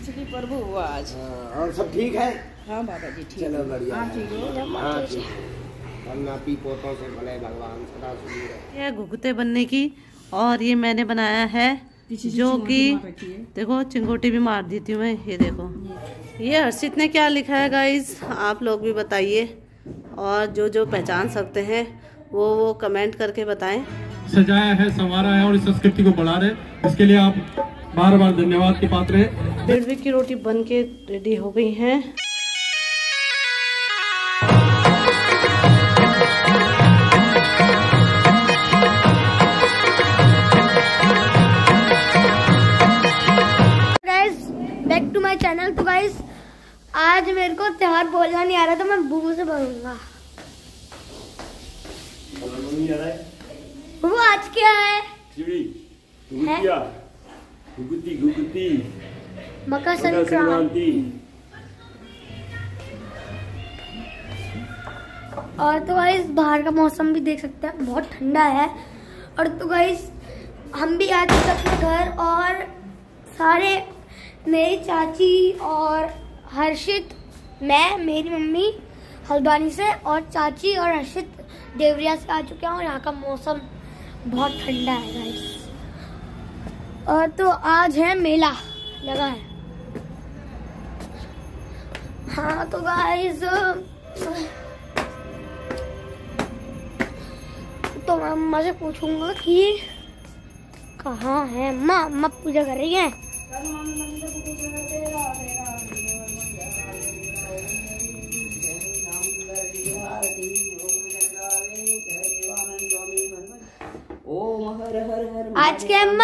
खिचड़ी पर्व हुआ आज। और सब ठीक है? हाँ बाबा जी ठीक। चलो बढ़िया। हाँ ठीक है। हाँ ठीक है। हम नापी पोतों से भले भगवान सदा सुखी रहे। ये घुघुते बनने की, और ये मैंने बनाया है जो कि देखो चिंगोटी भी मार देती हूँ मैं। ये देखो, ये हर्षित ने क्या लिखा है गाइस, आप लोग भी बताइए, और जो जो पहचान सकते हैं वो कमेंट करके बताएं। सजाया है, संवारा है और इस संस्कृति को बढ़ा रहे, इसके लिए आप बार बार धन्यवाद के पात्र हैं। बिरवी की रोटी बन के रेडी हो गई है। Back to my channel. तो गाइस आज मेरे को त्योहार बोलना नहीं आ रहा, तो मैं बूबू से बोलूंगा। बूबू आज क्या है? घुघुती मकर संक्रांति। और तो गाइस बाहर का मौसम भी देख सकते हैं, बहुत ठंडा है। और तो गाइस हम भी आ चुके अपने घर, और सारे मेरी चाची और हर्षित, मैं, मेरी मम्मी हल्द्वानी से, और चाची और हर्षित देवरिया से आ चुके हैं। और यहाँ का मौसम बहुत ठंडा है गाइस। और तो आज है मेला लगा है। हाँ तो गाइस तो मैं अम्मा से पूछूंगा कि कहाँ है अम्मा। अम्मा पूजा कर रही है। ओम हर हर हर। आज के अम्मा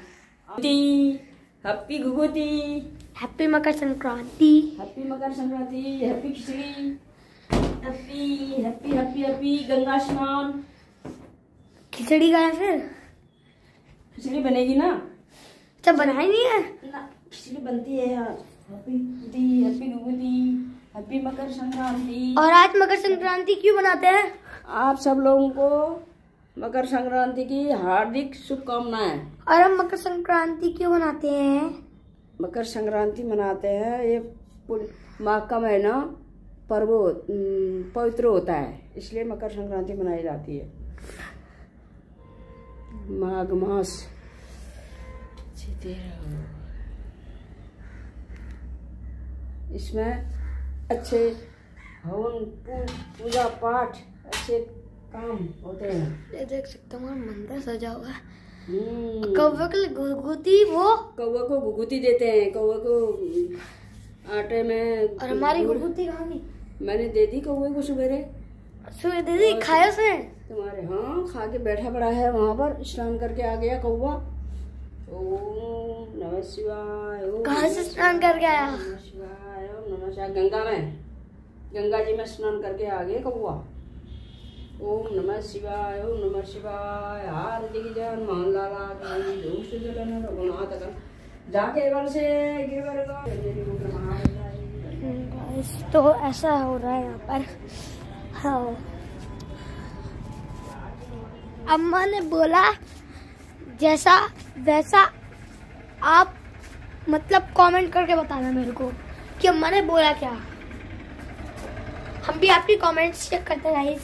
happy Ghughuti, happy Makar Sankranti, happy Makar Sankranti, happy Khichdi, happy happy happy happy Ganga स्नान। खिचड़ी का है फिर? खिचड़ी बनेगी ना? अच्छा बनाई नहीं है ना, खिचड़ी बनती है यार। Happy Ghughuti, happy Ghughuti, happy Makar Sankranti. और आज मकर संक्रांति क्यों बनाते हैं? आप सब लोगों को मकर संक्रांति की हार्दिक शुभकामनाएं। और हम मकर संक्रांति क्यों मनाते हैं? मकर संक्रांति मनाते हैं, ये माघ का महीना पवित्र होता है, इसलिए मकर संक्रांति मनाई जाती है। माघ मास इसमें अच्छे हवन पूजा पाठ अच्छे काम होते हैं। ये देख सकते हो मंदिर सजा हुआ है। कौवे को घुघुती, वो कौवे को घुघुती देते हैं, कौवे को आटे में। और हमारी घुघुती कहाँ गई? मैंने दे दी कौवे को सवेरे। सुबह दे दी? खाया उसने? तुम्हारे हाँ, खा के बैठा पड़ा है वहाँ पर, स्नान करके आ गया कौवा। ओम नमः शिवाय। कहाँ से स्नान करके आया? नमः शिवाय, ओम नमः शिवाय। गंगा में, गंगा जी में स्नान करके आ गया कौवा। ओम नमः शिवाय, ओम नमः शिवाय। आरती की जय मान लाला की दोष जलन रघुनाथ का जाके वर से गिरवर का। तो ऐसा हो रहा है यहाँ पर। हाँ अम्मा ने बोला जैसा वैसा आप मतलब कमेंट करके बताना मेरे को कि अम्मा ने बोला क्या। हम भी आपकी कमेंट्स चेक करते हैं गाइस।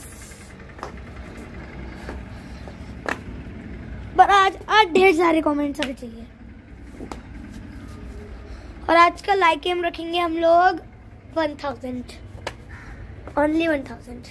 पर आज ढेर सारे कमेंट्स आने चाहिए। और आज का लाइक एम रखेंगे हम लोग 1000, ओनली 1000।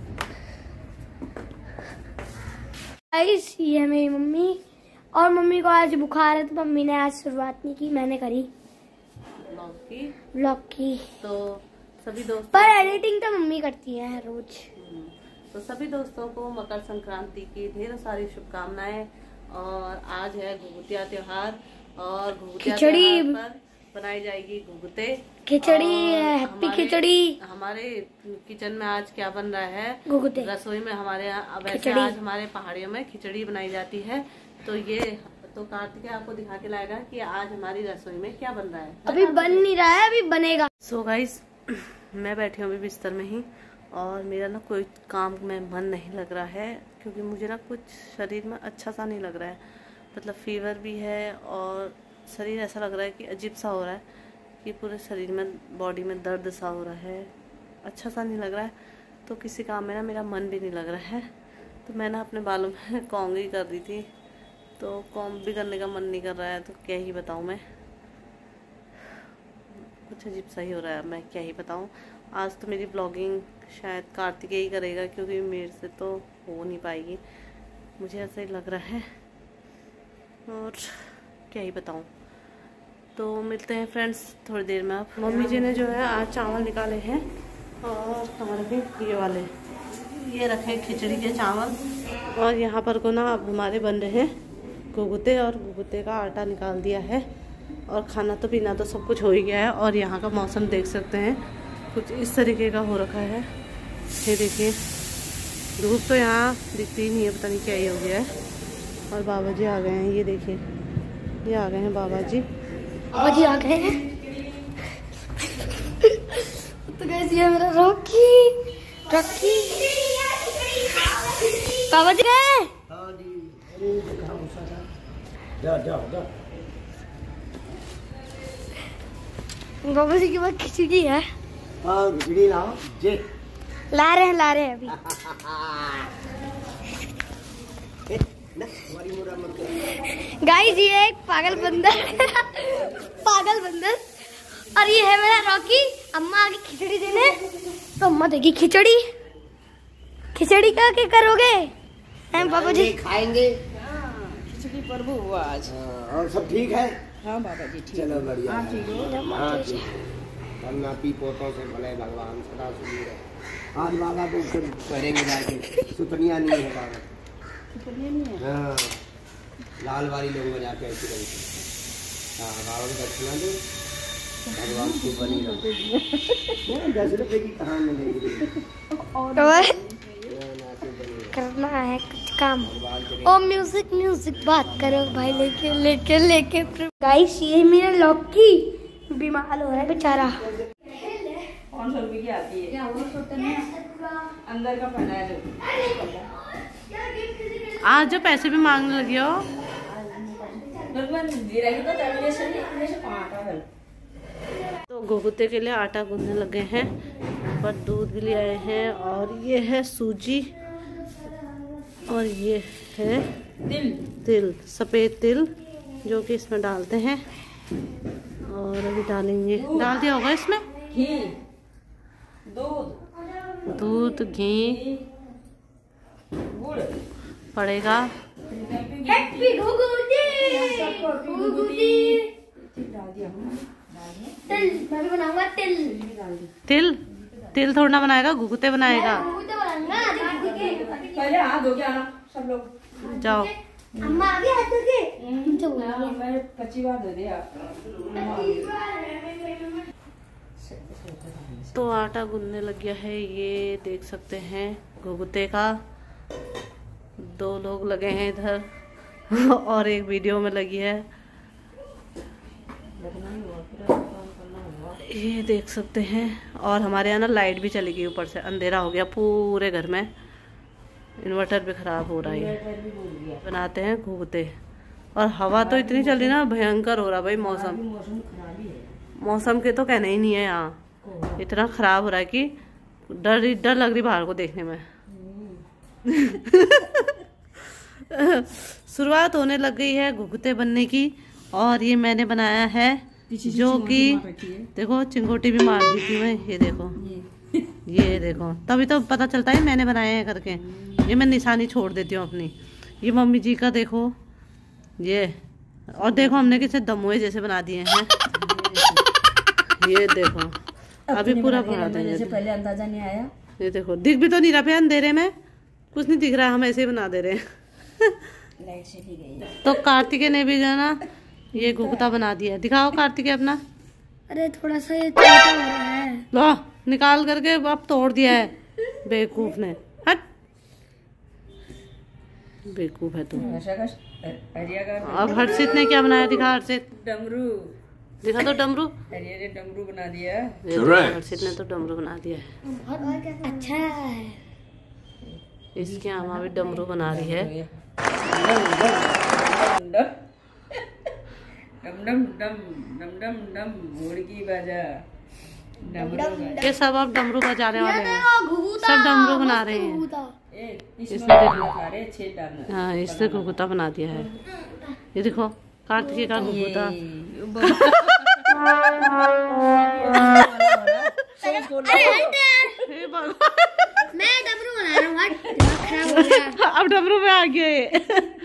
गाइस ये है मेरी मम्मी, और मम्मी को आज बुखार है, तो मम्मी ने आज शुरुआत नहीं की, मैंने करी ब्लॉग की। तो सभी दोस्त, पर एडिटिंग तो मम्मी करती है रोज। तो सभी दोस्तों को मकर संक्रांति की ढेर सारी शुभकामनाएं। और आज है घुघुतिया त्योहार, और घुघुतिया खिचड़ी त्योहार पर बनाई जाएगी घुघुते खिचड़ी। हैप्पी खिचड़ी। हमारे किचन में आज क्या बन रहा है? घुघुते। रसोई में हमारे यहाँ वैसे आज हमारे पहाड़ियों में खिचड़ी बनाई जाती है। तो ये तो कार्तिक आपको दिखा के लाएगा कि आज हमारी रसोई में क्या बन रहा है। अभी बन नहीं रहा है, अभी बनेगा। सो गाइस मैं बैठी हूँ अभी बिस्तर में ही, और मेरा ना कोई काम में मन नहीं लग रहा है, क्योंकि मुझे ना कुछ शरीर में अच्छा सा नहीं लग रहा है। मतलब फीवर भी है और शरीर ऐसा लग रहा है कि अजीब सा हो रहा है। कि पूरे शरीर में, बॉडी में दर्द सा हो रहा है, अच्छा सा नहीं लग रहा है। तो किसी काम में ना मेरा मन भी नहीं लग रहा है। तो मैं ना अपने बालों में कॉम्ब ही कर रही थी, तो कॉम्ब भी करने का मन नहीं कर रहा है। तो क्या ही बताऊँ मैं, कुछ अजीब सा ही हो रहा है, मैं क्या ही बताऊँ। आज तो मेरी ब्लॉगिंग शायद कार्तिकेय ही करेगा, क्योंकि मेरे से तो हो नहीं पाएगी, मुझे ऐसा ही लग रहा है। और क्या ही बताऊँ। तो मिलते हैं फ्रेंड्स थोड़ी देर में। आप मम्मी जी ने जो है आज चावल निकाले हैं, और कहाँ रखे ये वाले, ये रखे खिचड़ी के चावल। और यहाँ पर को ना अब हमारे बन रहे हैं घुघुते, और घुघुते का आटा निकाल दिया है। और खाना तो पीना तो सब कुछ हो ही गया है। और यहाँ का मौसम देख सकते हैं, कुछ इस तरीके का हो रखा है। ये देखिए, धूप तो यहाँ दिखती ही नहीं है, पता नहीं क्या ही हो गया है। और बाबा जी आ गए हैं, ये देखिए, ये आ गए हैं बाबा जी। बाबा जी आ गए हैं। तो गाइस ये मेरा रॉकी बाबा जी गए। बाबा जी के पास खिचड़ी है। खिचड़ी लाओ जे। ला रहे हैं अभी। गाइस ये एक पागल बंदर और ये है मेरा रॉकी। अम्मा आगे खिचड़ी देने, तो अम्मा देगी खिचड़ी का क्या करोगे? हैं बाबा जी खाएंगे खिचड़ी प्रभु हुआ आज। और सब ठीक है? हाँ बाबा जी ठीक। चलो बढ़िया। हाँ ठीक है। हाँ ठीक है। वरना पी पोतों से भले भगवान सदा सुनी रहे। आज बाबा को फिर करेंगे जाके, सुतनिया नहीं है बाबा, सुतनिया नहीं है। हाँ लाल वाली लोग में जाके ऐसी रही। हाँ बाबा को दक्षिणा दो, भगवान की बनी रहो। 10 रुपए की कहाँ मिलेगी? करना है कुछ काम। ओ म्यूजिक बात करो भाई, लेके गाइस ये मेरा लॉकी बीमार हो रहा है बेचारा। 500 रुपए की आती है। अंदर का पहना है। आज जो पैसे भी मांगने लगी हो। तो घुघुते के लिए आटा गूंदने लगे हैं, पर दूध भी ले आए हैं। और ये है सूजी, और ये है तिल, सफ़ेद तिल, जो कि इसमें डालते हैं। और अभी डालेंगे, डाल दिया होगा इसमें घी, दूध, घी गुड़ पड़ेगा। हैप्पी घुघुती डाल दिया तिल। मैं भी बनाऊंगा तिल थोड़ा ना बनाएगा, घुघुते बनाएगा। पहले हाथ धो के आना सब लोग। जाओ अम्मा अभी हाथ धो के मैं 25 बार धो दिया। तो आटा गूंदने लग गया है, ये देख सकते हैं घुघुते का। 2 लोग लगे हैं इधर और एक वीडियो में लगी है, ये देख सकते हैं। और हमारे यहाँ ना लाइट भी चली गई, ऊपर से अंधेरा हो गया पूरे घर में, इन्वर्टर भी खराब हो रहा है। बनाते हैं घुघुते, और हवा तो इतनी चल रही ना, भयंकर हो रहा भाई मौसम। मौसम के तो कहना ही नहीं है, यहाँ इतना खराब हो रहा है कि डर लग रही बाहर को देखने में। शुरुआत होने लग गई है घुघुते बनने की। और ये मैंने बनाया है, जो कि देखो चिंगोटी भी मार दी थी मैं, ये देखो तभी तो पता चलता है मैंने बनाए हैं करके। ये मैं निशानी छोड़ देती हूँ अपनी। ये मम्मी जी का देखो ये, और देखो हमने किसे दमुए जैसे बना दिए हैं। ये देखो अभी पूरा बना देंगे, पहले अंदाजा नहीं आया। ये देखो दिख भी तो नहीं रहा अंधेरे में, कुछ नहीं दिख रहा है, हम ऐसे ही बना दे रहे हैं। लाइट चली गई। तो कार्तिकेय ने भी जो है ना ये घुघुता बना दिया है। दिखाओ कार्तिकेय अपना। अरे थोड़ा सा ये छोटा हो रहा है। लो निकाल करके अब तोड़ दिया है बेवकूफ ने। हट, बेवकूफ है तू। अब हर्षित ने क्या बनाया, दिखा हर्षित। डमरू दिखा तो डमरू। अरे डमरू बना दिया। हर्षित ने तो डमरू बना दिया है। बहुत अच्छा है। इसके अम्मा भी डमरू बना रही है। डम डम डम डम डम डम मुर्गी बाजा डमरू बाजा। ये सब अब डमरू बजाने वाले हैं, घुघुता सब डमरू बना रहे हैं। घुघुता। इसमें खा रहे 6 डालना। हाँ, इसने घुघुता बना दिया है। ये देखो कार्तिकी का घुघुता। मैं डमरू बना रहा हूँ, हट, दिमाग खराब हो गया। अब डमरू में आ गया ये।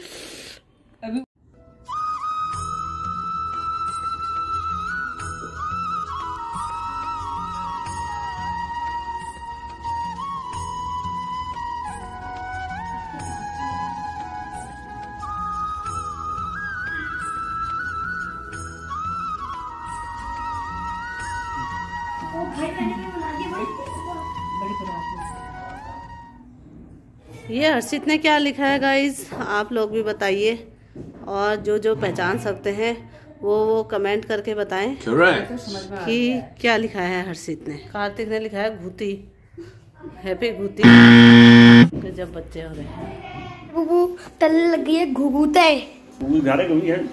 वो भाई मैंने भी बना दिया भाई। बड़ी बरात ये हर्षित ने क्या लिखा है गाइज, आप लोग भी बताइए, और जो जो पहचान सकते हैं वो कमेंट करके बताएं Correct. समझ में कि क्या लिखा है हर्षित ने। कार्तिक ने लिखा है घूती, हैप्पी घूती, जब बच्चे हो रहे हैं। वो तल लग गई है घुघुते। वो घारे कभी है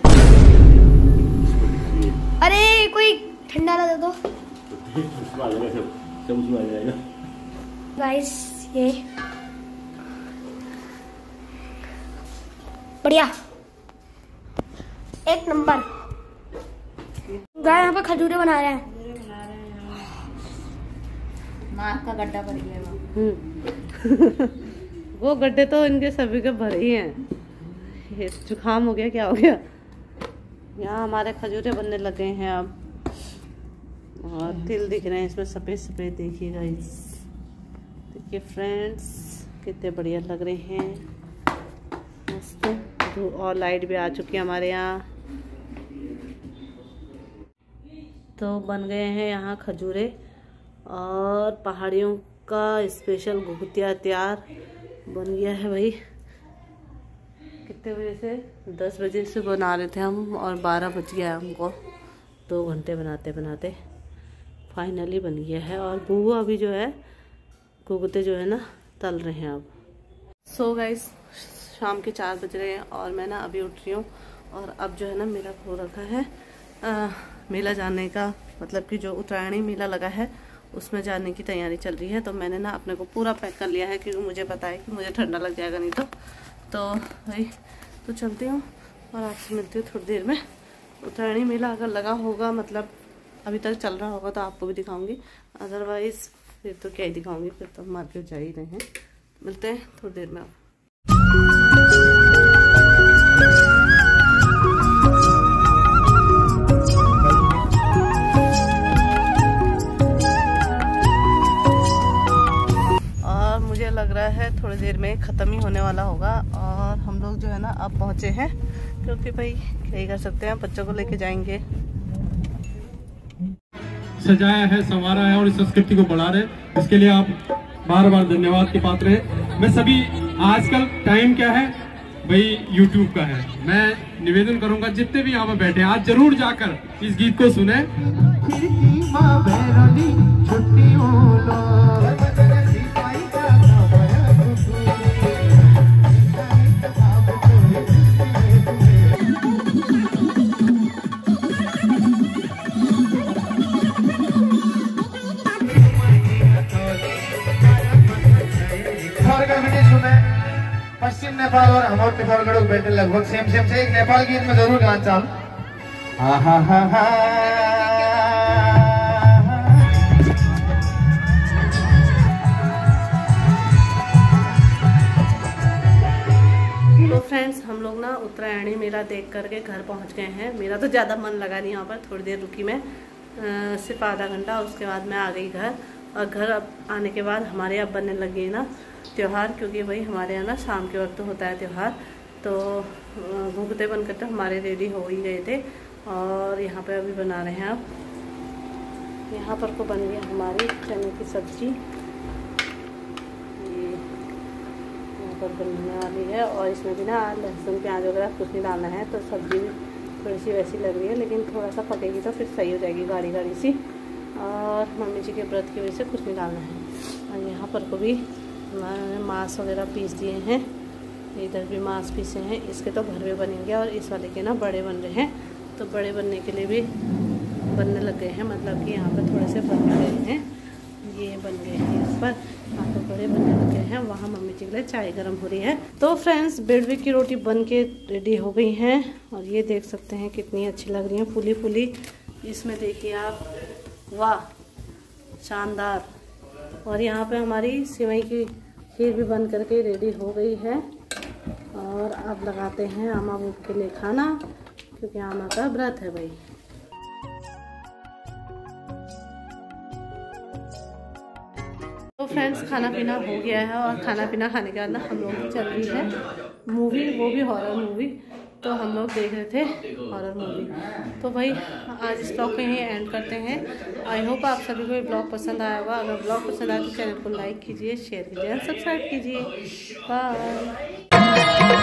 अरे कोई ठंडा ला दे दो उसमें आ जाएगा, सब उसमें आ जाएगा। गाइस। ये बढ़िया, एक नंबर। गाय यहाँ पर खजूरे बना रहे हैं। नाक का गड्ढा भर गया वहाँ। वो गड्ढे तो इनके सभी के भरे ही हैं। ये जुकाम हो गया, क्या हो गया। यहाँ हमारे खजूरे बनने लगे हैं अब, और तिल दिख रहे हैं इसमें सफ़ेद सफ़ेद। देखिएगा इस, देखिए फ्रेंड्स कितने बढ़िया लग रहे हैं, मस्त। और लाइट भी आ चुकी है हमारे यहाँ। तो बन गए हैं यहाँ खजूरे, और पहाड़ियों का स्पेशल घुघुतिया तैयार बन गया है भाई। कितने बजे से, 10 बजे से बना रहे थे हम, और 12 बज गया हमको। 2 घंटे बनाते बनाते फाइनली बन गया है। और बुआ अभी जो है घुघुते जो है ना तल रहे हैं अब। सो गाइस, शाम के 4 बज रहे हैं, और मैं ना अभी उठ रही हूँ, और अब जो है ना मेरा हो रखा है मेला जाने का, मतलब कि जो उत्तरायणी मेला लगा है उसमें जाने की तैयारी चल रही है। तो मैंने ना अपने को पूरा पैक कर लिया है, क्योंकि मुझे पता है कि मुझे ठंडा लग जाएगा नहीं तो भाई तो चलती हूँ, और आपसे मिलती हूँ थोड़ी देर में। उत्तरायणी मेला अगर लगा होगा, मतलब अभी तक चल रहा होगा, तो आपको भी दिखाऊंगी, अदरवाइज फिर तो क्या ही दिखाऊंगी, फिर तो मार्केट जा ही रहे हैं। मिलते हैं थोड़ी देर में। और मुझे लग रहा है थोड़ी देर में ख़त्म ही होने वाला होगा, और हम लोग जो है ना अब पहुँचे हैं, क्योंकि भाई क्या ही कर सकते हैं, बच्चों को लेके जाएंगे। सजाया है, संवारा है और इस संस्कृति को बढ़ा रहे, इसके लिए आप बार बार धन्यवाद के पात्र हैं। मैं सभी, आजकल टाइम क्या है भाई, YouTube का है। मैं निवेदन करूंगा जितने भी यहाँ पे बैठे हैं, आज जरूर जाकर इस गीत को सुने। पश्चिम नेपाल और हमारे पिथौरागढ़ बैठे लगभग सेम से एक नेपाल गीत में जरूर गान चाल। तो फ्रेंड्स, हम लोग ना उत्तरायणी मेला देख करके घर पहुंच गए हैं। मेरा तो ज़्यादा मन लगा नहीं यहाँ पर, थोड़ी देर रुकी मैं, सिर्फ आधा घंटा, उसके बाद मैं आ गई घर। और घर अब आने के बाद हमारे यहाँ बनने लग गई ना त्यौहार, क्योंकि भाई हमारे यहाँ ना शाम के वक्त होता है त्यौहार। तो घुघुते बनकर तो हमारे रेडी हो ही गए थे, और यहाँ पे अभी बना रहे हैं। अब यहाँ पर को बन गया हमारी चने की सब्जी, ये यहाँ पर बनने वाली है। और इसमें भी ना लहसुन प्याज वगैरह कुछ नहीं डालना है, तो सब्जी भी थोड़ी सी वैसी लग रही है, लेकिन थोड़ा सा पकेगी तो फिर सही हो जाएगी, गाढ़ी गाढ़ी सी। और मम्मी जी के व्रत की वजह से कुछ नहीं डालना है। और यहाँ पर को भी मांस वगैरह पीस दिए हैं, इधर भी मांस पीसे हैं। इसके तो घर में बनेंगे, और इस वाले के ना बड़े बन रहे हैं, तो बड़े बनने के लिए भी बनने लग गए हैं, मतलब कि यहाँ पर थोड़े से बन गए हैं, ये बन गए हैं यहाँ पर, यहाँ पर बड़े बनने लग गए हैं। वहाँ मम्मी जी के लिए चाय गर्म हो रही है। तो फ्रेंड्स बेडवे की रोटी बन के रेडी हो गई हैं और ये देख सकते हैं कितनी अच्छी लग रही हैं, फूली फूली। इसमें देखिए आप, वाह शानदार। और यहाँ पे हमारी सेवई की खीर भी बन करके रेडी हो गई है और अब लगाते हैं आमा बुब के लिए खाना, क्योंकि आमा का व्रत है भाई। तो फ्रेंड्स खाना पीना हो गया है और खाना पीना खाने के बाद ना हम लोग की चल रही है मूवी, वो भी हॉरर मूवी। तो हम लोग देख रहे थे हॉरर मूवी। तो भाई आज इस ब्लॉग को यहीं एंड करते हैं। आई होप आप सभी को ये ब्लॉग पसंद आया होगा। अगर ब्लॉग पसंद आए तो चैनल को लाइक कीजिए, शेयर कीजिए और सब्सक्राइब कीजिए। बाय।